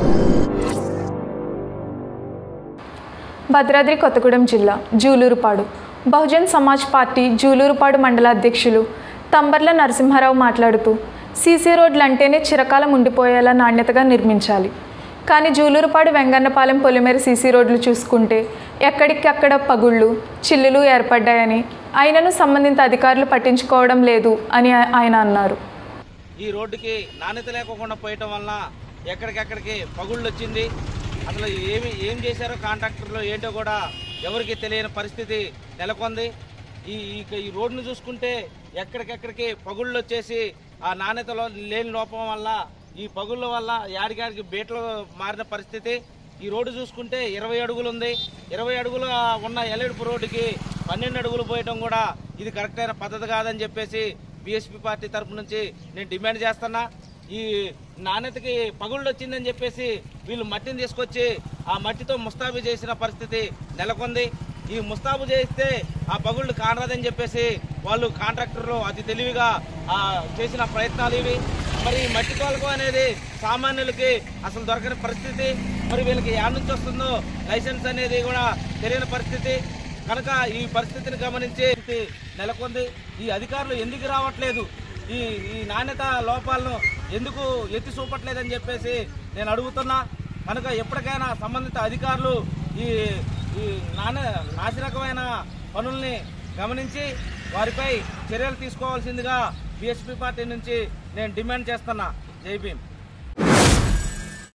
భద్రాద్రి కొత్తగూడెం జిల్లా జూలూరుపాడు బహుజన్ సమాజ్ పార్టీ జూలూరుపాడు మండల అధ్యక్షులు తంబర్ల నరసింహారావు మాట్లాడుతూ సీసీ రోడ్లు అంటేనే చిరకాలం ఉండిపోయేలా నాణ్యతగా నిర్మించాలి. కానీ జూలూరుపాడు వెంగన్నపాలెం పొలిమేర సీసీ రోడ్లు చూసుకుంటే ఎక్కడికక్కడ పగుళ్ళు చిల్లులు ఏర్పడ్డాయని ఆయనను సంబంధిత అధికారులు పట్టించుకోవడం లేదు అని ఆయన అన్నారు. ఈ రోడ్డుకి నాణ్యత లేకుండా పోయటం వలన ఎక్కడికెక్కడికి పగుళ్ళు వచ్చింది. అసలు ఏం చేశారో కాంట్రాక్టర్లు ఏంటో కూడా ఎవరికి తెలియని పరిస్థితి నెలకొంది. ఈ రోడ్డును చూసుకుంటే ఎక్కడికెక్కడికి పగుళ్ళు వచ్చేసి ఆ నాణ్యతలో లేని లోపం వల్ల ఈ పగుళ్ళ వల్ల యాడిగాడికి బీటలు మారిన పరిస్థితి. ఈ రోడ్డు చూసుకుంటే 20 అడుగులు ఉంది. 20 అడుగులు ఉన్న ఎల్లెడుపు రోడ్డుకి 12 అడుగులు పోయటం కూడా ఇది కరెక్ట్ అయిన పద్ధతి కాదని చెప్పేసి బీఎస్పీ పార్టీ తరఫు నుంచి నేను డిమాండ్ చేస్తున్నా. ఈ నాణ్యతకి పగుళ్ళు వచ్చిందని చెప్పేసి వీళ్ళు మట్టిని తీసుకొచ్చి ఆ మట్టితో ముస్తాబు చేసిన పరిస్థితి నెలకొంది. ఈ ముస్తాబు చేస్తే ఆ పగుళ్ళు కానరాదని చెప్పేసి వాళ్ళు కాంట్రాక్టర్లు అతి తెలివిగా చేసిన ప్రయత్నాలు ఇవి. మరి మట్టి తోలకం అనేది సామాన్యులకి అసలు దొరకని పరిస్థితి. మరి వీళ్ళకి యాడ్ నుంచి వస్తుందో లైసెన్స్ అనేది కూడా తెలియని పరిస్థితి కనుక ఈ పరిస్థితిని గమనించి నెలకొంది. ఈ అధికారులు ఎందుకు రావట్లేదు, ఈ నాణ్యత లోపాలను ఎందుకు ఎత్తి చూపట్లేదని చెప్పేసి నేను అడుగుతున్నా. కనుక ఎప్పటికైనా సంబంధిత అధికారులు ఈ నాసిరకమైన పనుల్ని గమనించి వారిపై చర్యలు తీసుకోవాల్సిందిగా బీఎస్పీ పార్టీ నుంచి నేను డిమాండ్ చేస్తున్నా. జై భీమ్.